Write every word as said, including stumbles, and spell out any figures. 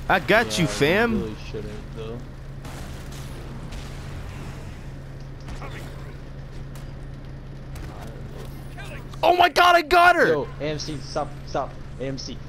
I got yeah, you, fam. You really shouldn't, though. Oh my god, I got her! Yo, A M C, stop, stop, A M C.